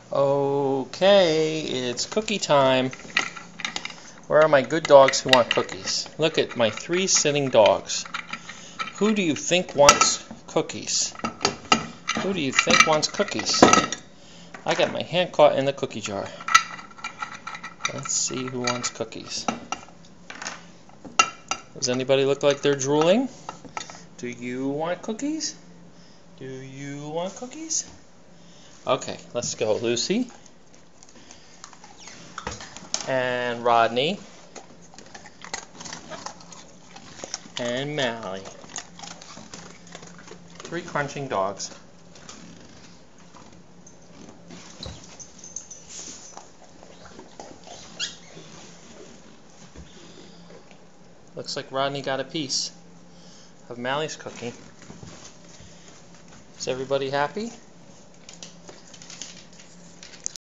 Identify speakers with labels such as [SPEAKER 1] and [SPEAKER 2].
[SPEAKER 1] Okay, it's cookie time. Where are my good dogs who want cookies? Look at my 3 sitting dogs. Who do you think wants cookies? Who do you think wants cookies? I got my hand caught in the cookie jar. Let's see who wants cookies. Does anybody look like they're drooling? Do you want cookies? Do you want cookies? Okay, let's go. Lucy and Rodney and Mally. 3 crunching dogs. Looks like Rodney got a piece of Mally's cookie. Is everybody happy?